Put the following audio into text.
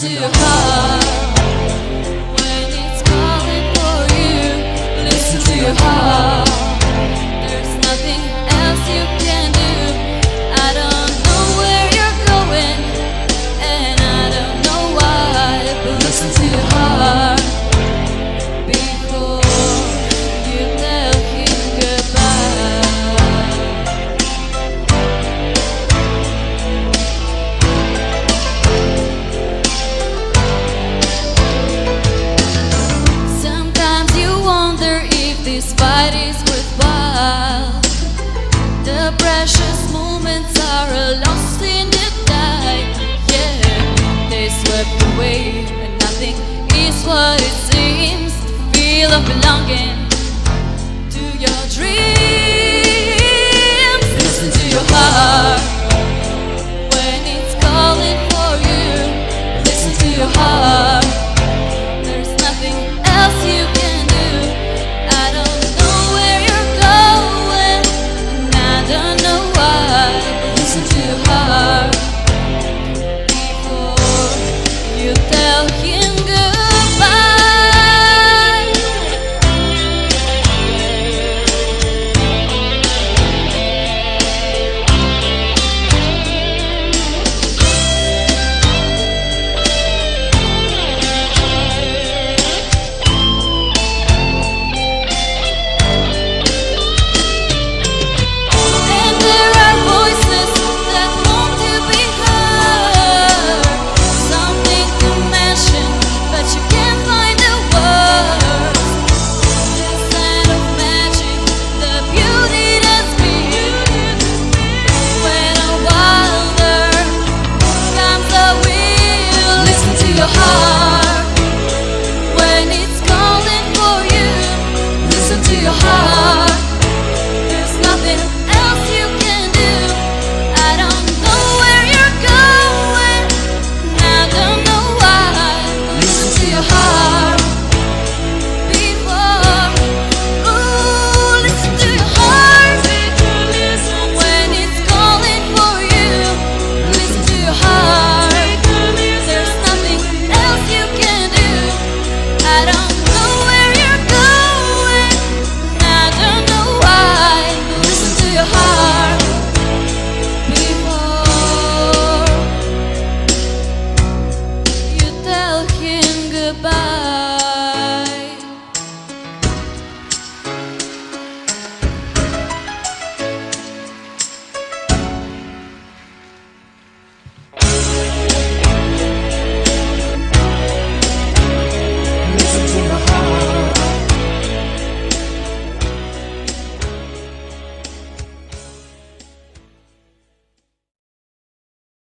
to your heart. When it's calling for you, listen to your heart. There's nothing else you can do. I don't know where you're going, and I don't know why, but listen to your heart before you tell him goodbye. Sometimes you wonder if this fight is worthwhile. The precious moments are lost in the tide. Yeah, they swept away, and nothing is what it seems. The feel of belonging